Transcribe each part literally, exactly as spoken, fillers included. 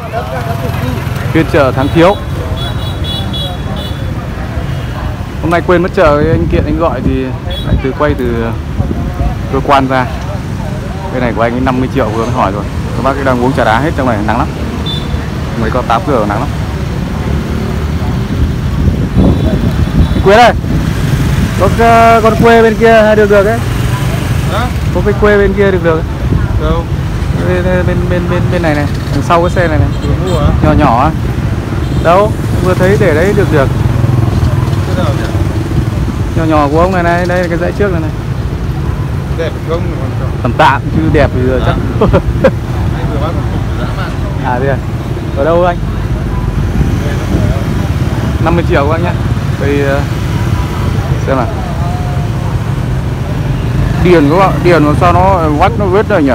Phiên chợ Tháng Thiếu. Hôm nay quên mất chờ anh Kiện anh gọi thì anh từ quay từ cơ quan ra. Cái này của anh ấy năm mươi triệu vừa mới hỏi rồi. Các bác đang uống trà đá hết trong này, nắng lắm. Mới có tám giờ nắng lắm. Anh Quyến ơi, có con quê bên kia được được ấy. Hả? Có cái quê bên kia được được. Đâu? Bên bên bên bên bên này này, đằng sau cái xe này này. Mua hả? Nhỏ nhỏ. Đâu, vừa thấy để đấy được được. Cái nào nhỉ? Nhỏ nhỏ của ông này này, đây là cái dãy trước này này. Đẹp không? Tầm tạm chứ đẹp thì giờ à. Chắc. Anh vừa bắt một cục dã man. À thế à? Ở đâu anh? năm mươi triệu các anh nhá. Đây xem nào. Điền các bạn, điền mà sao nó vắt nó vết đây nhỉ?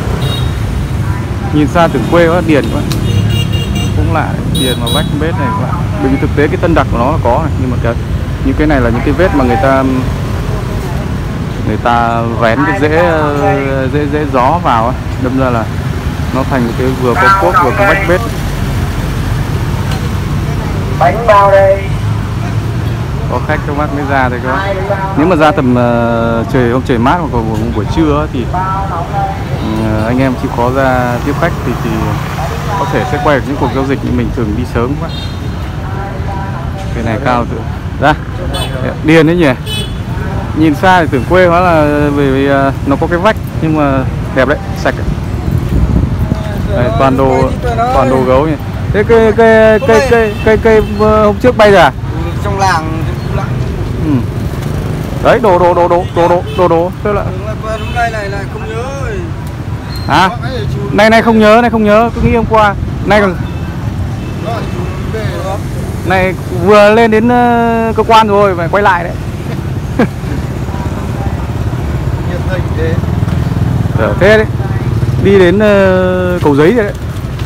Nhìn xa tưởng quê quá, điền quá. Cũng lạ, điền mà vách vết này các bạn. Bởi vì thực tế cái tân đặc của nó là có này, nhưng mà cái những cái này là những cái vết mà người ta người ta vén cái rễ dễ dễ gió vào ấy, đâm ra là nó thành một cái vừa có cốt vừa có vách vết. Bánh bao đây. Có khách các bác mới ra thì các bác. Nếu mà ra tầm uh, trời hôm trời mát hoặc còn buổi trưa thì uh, anh em chịu khó ra tiếp khách thì thì có thể sẽ quay được những cuộc giao dịch nhưng mình thường đi sớm quá. Cái này cao tự ra điền đấy nhỉ. Nhìn xa thì tưởng quê hóa là vì, vì uh, nó có cái vách nhưng mà đẹp đấy, sạch đấy. Đây, toàn đồ toàn đồ gấu nhỉ. Thế cây cây cây cây cây cây hôm trước bay rồi à? Trong làng ừ. Đấy đồ đồ đồ đồ đồ đồ đồ đồ thế là hôm nay này này không nhớ rồi. Hả? Này này không nhớ, này không nhớ, cứ nghĩ hôm qua. Này còn này vừa lên đến uh, cơ quan rồi phải quay lại đấy. Nhiệt tình thế. Ở thế đấy. Đi đến uh, Cầu Giấy rồi đấy.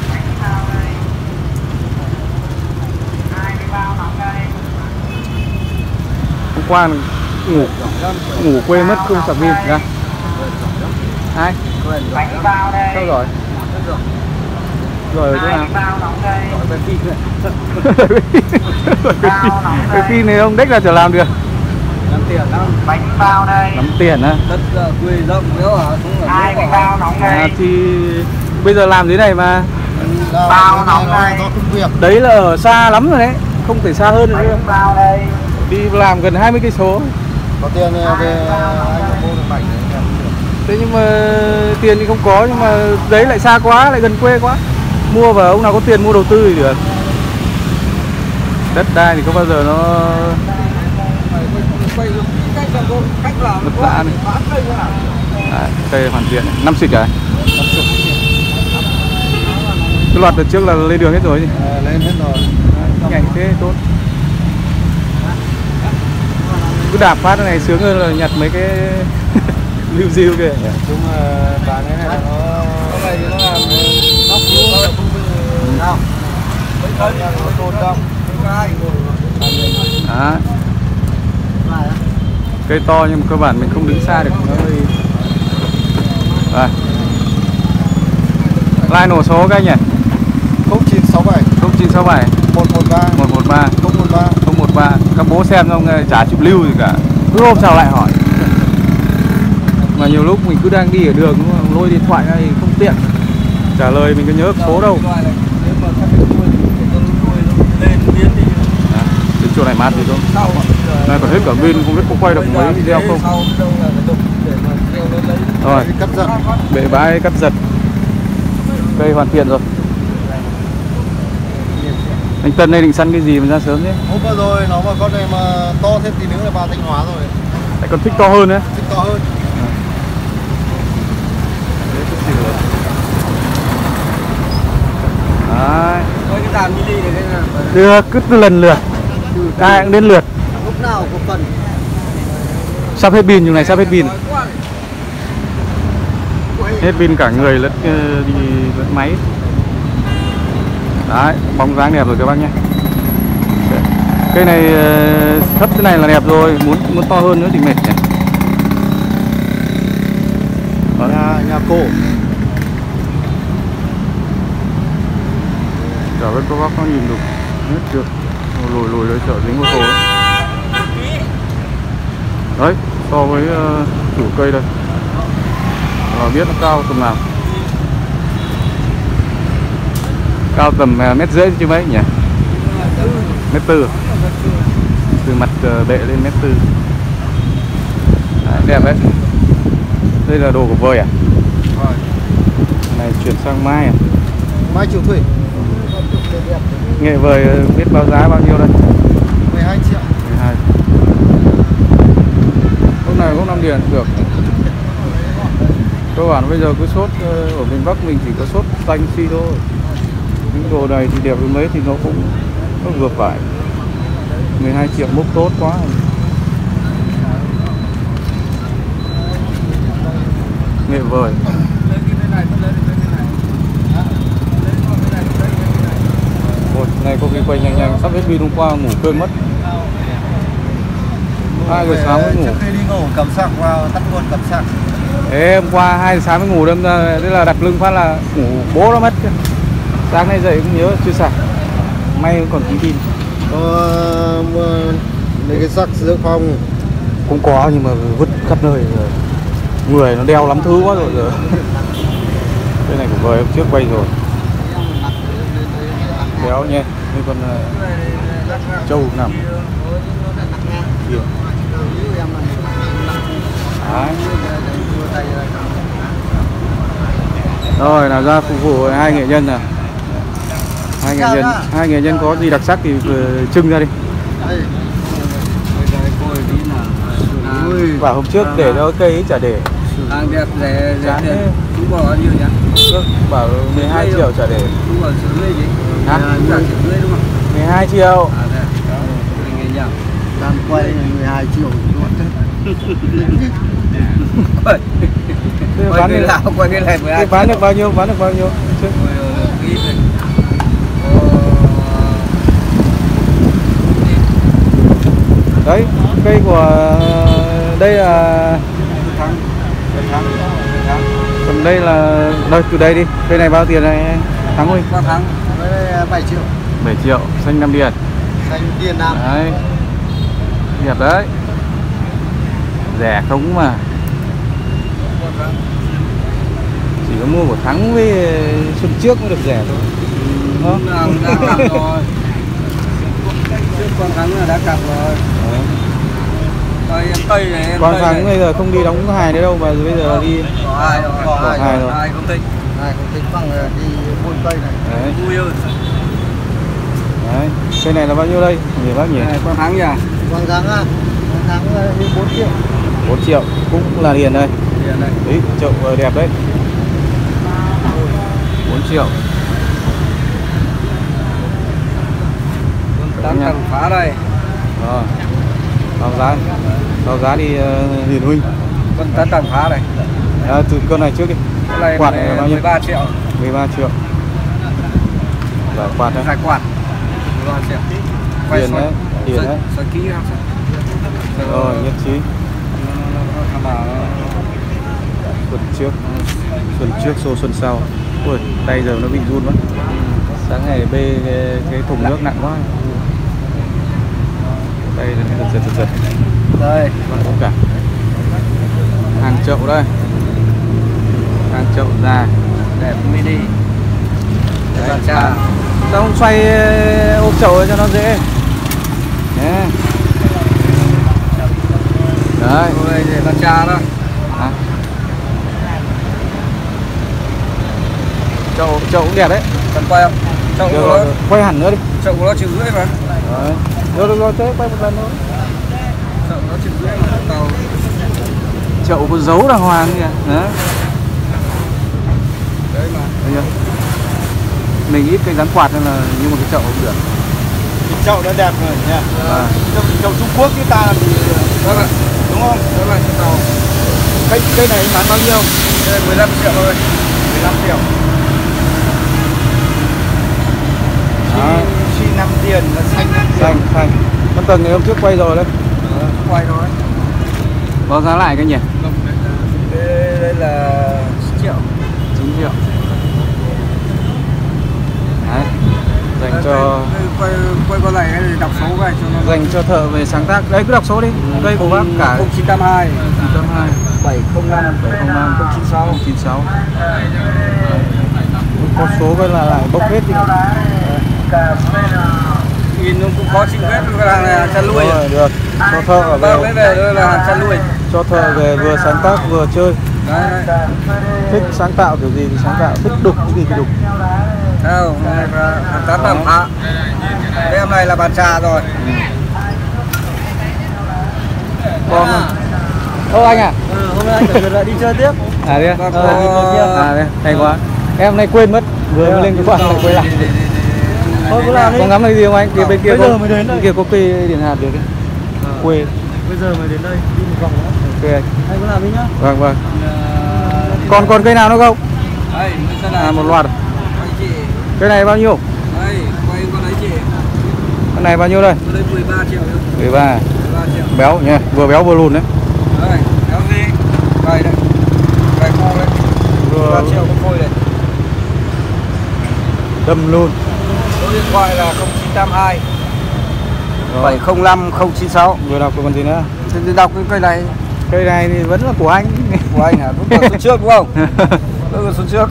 Hôm qua ngủ ngủ quên mất không sạc pin ra. Ai? Sao rồi? Rồi ở chỗ nào? Cái pin này ông đếch là trở làm được. Làm tiền lắm. Bánh bao đây. Lắm tiền á. Đất quê rộng nếu hả? Hai bánh bao nóng đây. À, thì bây giờ làm thế này mà. Bao nóng đây. Đấy là ở xa lắm rồi đấy, không thể xa hơn được nữa. Bánh bao đây. Đi làm gần hai mươi cây số. Có tiền về anh mua được bánh đấy. Thế nhưng mà tiền thì không có, nhưng mà đấy lại xa quá, lại gần quê quá. Mua vào ông nào có tiền mua đầu tư thì được. Đất đai thì có bao giờ nó mất lạ này. À, cây hoàn thiện này. Năm xịt à? Cái loạt đợt trước là lên đường hết rồi gì? À, lên hết rồi. Nhanh thế tốt. Cứ đạp phát cái này sướng hơn là nhặt mấy cái lưu diêu kìa. Chúng bán cái này là nó cái này thì nó làm nóc luôn không bị nào. Mấy cái này nó tồn động. Cái đó. Cây to nhưng mà cơ bản mình không đứng xa được, nó hơi. Rồi. Line nổ số các anh nhỉ? không chín sáu bảy không chín sáu bảy một một ba một một ba không một ba không một ba. Các bố xem xong chả chịu lưu gì cả. Cứ hôm sau lại hỏi. Mà nhiều lúc mình cứ đang đi ở đường lôi điện thoại ra thì không tiện trả lời, mình có nhớ số đâu. Đến chỗ này mát thì không. Này còn hết cả pin, không biết có quay được mấy video không. Rồi, cắt giật. bể bãi cắt giật. Cây hoàn thiện rồi. Anh Tân đây định săn cái gì mà ra sớm thế? Hôm vừa rồi nó mà con này mà to thêm tí nữa là vào Thanh Hóa rồi. Lại còn thích to hơn đấy. Thích to hơn. Đấy. Coi cái dàn mini này đây là Được, cứ lần lượt. Ai cũng đến lượt. lúc nào có phần. Sắp hết pin, dùng này sắp hết pin. Hết pin cả người lẫn uh, đi lẫn máy. Đấy, bóng dáng đẹp rồi các bác nhé. Cây này uh, thấp thế này là đẹp rồi, muốn muốn to hơn nữa thì mệt nhỉ. Nhà, nhà cổ. chợ vẫn có bác nó nhìn được hết chưa, lùi lùi lên chợ dính ô tô đấy. Đấy, so với uh, chủ cây đây và biết nó cao tầm nào, cao tầm uh, mét rưỡi chứ mấy nhỉ, mét tư, từ mặt uh, bệ lên mét tư. Đấy, đẹp đấy. Đây là đồ của vơi à? Rồi. Này chuyển sang mai à? Mai chiều thuê. Nghệ vời biết báo giá bao nhiêu đây? mười hai triệu. mười hai. Hôm này cũng năm điền được. Cơ bản bây giờ cứ sốt ở miền Bắc mình chỉ có sốt xanh xi thôi. Những đồ này thì đẹp với mấy thì nó cũng nó vừa phải. mười hai triệu mốc tốt quá. Nghệ vời. Ôi, này có khi quay nhanh nhanh, sắp hết pin hôm qua ngủ quên mất. hai giờ sáng mới ngủ. Trước khi đi ngủ cầm sạc vào tắt luôn cầm sạc. Thế hôm qua hai giờ sáng mới ngủ, đâm ra thế là đặt lưng phát là ngủ bố nó mất. Sáng nay dậy cũng nhớ chưa sạc. May còn tí pin. Có mấy cái sạc dự phòng Cũng có nhưng mà vứt khắp nơi rồi. Người nó đeo lắm thứ quá rồi giờ. Cái này của vời hôm trước quay rồi. Đéo nhé, như con uh, trâu nằm kia. Đấy. Rồi là ra phục vụ hai nghệ nhân nè. Hai nghệ nhân, hai nghệ nhân có gì đặc sắc thì trưng ra đi. Và hôm trước để cho cây ấy chả để. Hàng đẹp rẻ rẻ tiền. Cũng bỏ bao nhiêu nhỉ? Bảo mười hai triệu chả để. Cũng bỏ triệu rưỡi gì? Hả? Trả triệu rưỡi đúng không? mười hai triệu. À đây. Đó. Nghe nhầm. Đang quay mười hai triệu. Quay. Quay cái lão quay cái này mười hai. Bán được bao nhiêu? Bán được bao nhiêu? Chứ. Đấy, cây của đây là Thắng. Thắng. Thắng. còn đây là đây từ đây đi. Cây này bao tiền này Thắng ơi? Ba tháng với bảy triệu. bảy triệu, xanh Nam Điền. Xanh Điền Nam. Đấy. Đẹp đấy. Rẻ không mà. Chỉ có mua của Thắng với xuân trước mới được rẻ thôi. Đó. Đang đang cặp rồi. Trước con Thắng là đã cặp rồi. Tây em Tây này em. Con Thắng bây giờ không đi đóng hài nữa đâu mà bây giờ đi có hai rồi. Có hai, hai rồi. Hai không thích. Hai không thích bằng đi buôn Tây này. Đấy. Vui hơn. Đấy. Cây này là bao nhiêu đây? Nhiều bác nhỉ? Này, con Thắng nhỉ? Con Thắng á. Con Thắng đi bốn triệu. bốn triệu cũng là Điền đây. Điền đây. Đấy, chậu đẹp đấy. bốn triệu. Đang cần phá đây. Rồi. Báo giá. Báo giá đi uh, Hiền huynh. Con tán tầng phá này. À, từ con này trước đi. Con này quạt này là bao nhiêu? mười ba triệu. mười ba triệu. Rồi quạt đấy. Giải quạt. mười ba triệu. Quay Điền đấy, Điền đấy. Xoay kỹ không? Rồi, nhất trí. Tham bảo Xuân trước. Xuân trước xô xuân sau. Ui, tay giờ nó bị run quá. Sáng ngày bê cái, cái thùng nước nặng quá. Đây là giật giật giật giật. đây Không cả. Hàng chậu đây. Hàng chậu già đẹp mini. Đấy, đấy. cha. Sao không xoay ôm chậu cho nó dễ. Đấy. Đấy. Đây để con cha đó. À. Chậu chậu cũng đẹp đấy. Cần quay không? Chậu Được của rồi, nó, quay hẳn nữa đi. chậu của nó triệu rưỡi mà. Đấy. Được được rồi, thế quay một lần thôi. Chậu nó triệu rưỡi tàu. Chậu có dấu đàng hoàng kìa. Đấy. Đấy mà. Thấy chưa? Mình ít cái dán quạt nên là nhưng mà cái chậu cũng được. Cái chậu nó đẹp rồi nha. À. Chậu, chậu Trung Quốc cái ta thì đó là đúng không? Đó là cái tàu. Cây cây này anh bán bao nhiêu? Đây mười lăm triệu thôi. mười lăm triệu. À. Xi năm Điền là xanh năm Điền. Xanh xanh. Con tầng này hôm trước quay rồi đấy. Ờ, quay thôi. Báo giá lại cái nhỉ? Đây, đây là chín triệu. chín triệu. Đấy. dành cho thợ về sáng tác. Đây cứ đọc số đi. Đây của bác cả không chín tám hai chín tám hai bảy không năm bảy không năm không chín sáu chín sáu. Có số cái là lại bốc hết đi. nhìn nó cũng khó xin phép, cái hàng này hàng chăn nuôi. Rồi, được. Cho thợ Bao về cái về đây là hàng chăn nuôi. cho thợ về vừa sáng tác vừa chơi. Đấy, đấy. Thích sáng tạo kiểu gì thì sáng tạo, thích đục cái gì thì đục. Đâu, hàng tám tầm hạ. Cái em này là bàn trà rồi. Con ô anh à? Ừ, hôm nay anh phải lại đi chơi tiếp. À đấy à? Vâng, Ờ, đi chơi tiếp. à đấy, hay quá. Em hôm nay quên mất, vừa mới lên cái quán lại quên lại. Thôi cứ làm đi. Có ngắm này gì không anh? Kia bên kia Bây có, giờ mới đến đây. bên kia có cây điện hạt được đấy. Quên. Bây giờ mới đến đây, đi một vòng nữa. Ok anh. Anh cứ làm đi nhá. Vâng vâng. Còn còn cây nào nữa không? Đây, cái này. À một loạt. Quay chị. Cái này bao nhiêu? Đây, quay con đấy chị. Cái này bao nhiêu đây? Con đấy mười ba triệu nữa. mười ba. mười ba triệu. Béo nhỉ, vừa béo vừa lùn đấy. Đây, kéo gì? Đây đây. Đây khô đấy. mười ba triệu con phôi này. Đâm luôn. Số điện thoại là không chín tám hai bảy không năm không chín sáu. Vừa đọc còn gì nữa? Thì đọc cái cây này. Cây này thì vẫn là của anh. Của anh hả? Lúc là xuân trước đúng không? Lúc là xuân trước.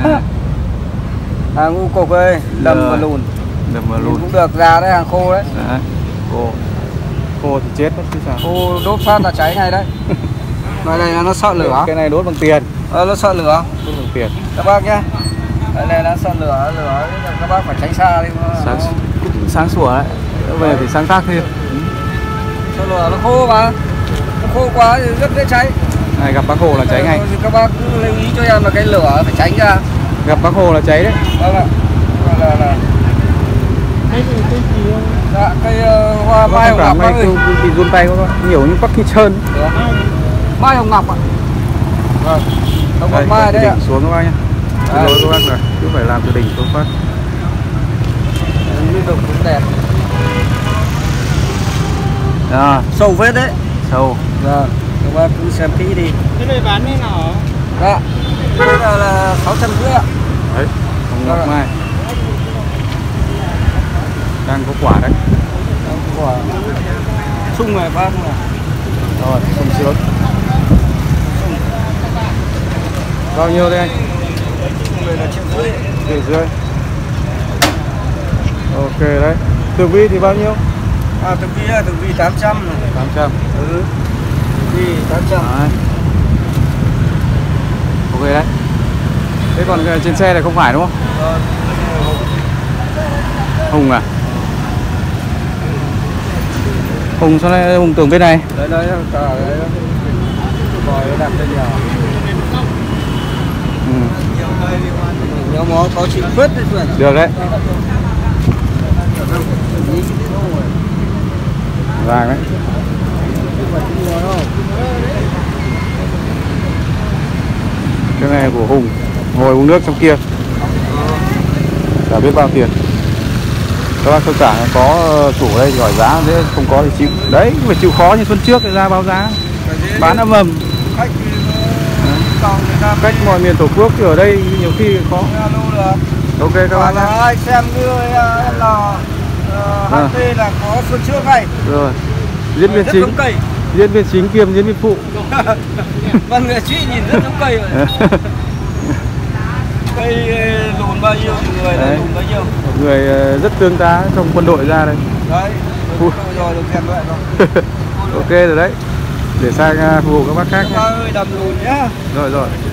Hàng u cục ơi, đâm và lùn. Đâm và lùn. Cũng được, già đấy, hàng khô đấy. Đấy. Khô. Khô thì chết mất chứ sao. Khô đốt phát là cháy ngay đấy. Loại này là nó sợ lửa. Cái này đốt bằng tiền. Ờ, nó sợ lửa. Đốt bằng tiền. Các bác nhá. Cái này nó sợ lửa, lửa các bác phải tránh xa đi. Sáng cũng sáng sủa đấy. Về thì sáng tác thêm. Sợ lửa nó khô mà. Nó khô quá thì rất dễ cháy. Này gặp bác Hồ là cháy ngay. Thì các bác cứ lưu ý cho em là cái lửa phải tránh ra. Gặp bác Hồ là cháy đấy. Vâng ạ. Là là cái gì cái gì không? Dạ, cây uh, hoa mai hồng ngọc này ơi. bị run tay quá, nhiều như bắc kỳ trơn. Mai hồng ngọc ạ. Vâng. Hồng ngọc Đây, mai đấy ạ. đỉnh xuống các bác nhá. Xin lỗi các bác rồi, cứ phải làm từ đỉnh xuống phát. Liên tục cũng đẹp. À, Sâu phết đấy. sâu. Vâng. Các bác cứ xem kỹ đi. Cái này bán như nào? Dạ. Cái này là sáu trăm rưỡi ạ. Đấy, hồng ngọc Vâng. mai. Đang có quả đấy. Quả sung này bác này. Rồi, sung sướng. Bao nhiêu đây anh? Sung này là triệu rưỡi. Triệu rưỡi. Ok đấy. Tường vi thì bao nhiêu? À, tường vi là tường vi tám trăm này. tám trăm. Ừ. Tường vi tám trăm. Đấy. Ok đấy. Thế còn cái trên xe này không phải đúng không? Ờ, Hùng à? Hùng sao lại Hùng tưởng bên này? đấy đấy cả đấy. Rồi nó đặt trên nhà. Ừ. Nhóm nó có chịu phết đấy chuyện. Được đấy. Vàng đấy. Cái này của Hùng. Ngồi uống nước trong kia. Chả biết bao tiền. Các bác thông cảm có chủ đây hỏi giá, thế không có thì chịu. Đấy, phải chịu khó như xuân trước thì ra báo giá. Bán âm ầm. Khách Cách mọi miền Tổ quốc thì ở đây nhiều khi khó. Ok các Và bác là nhé. ai xem như em là hát tê là có xuân trước này. Rồi. Diễn viên Rất chính. giống cây. Diễn viên chính kiêm diễn viên phụ. Vâng, người chị nhìn rất giống cây rồi. Cây lùn bao nhiêu thì người là Đấy. lùn bao nhiêu. Một người ờ, rất tương tá trong quân đội ra đây. Đấy. Ui. Rồi được khen vậy rồi. Ok rồi đấy. Để sang uh, phục vụ các bác khác Các nhé. bác ơi đầm lùn nhá. Rồi rồi.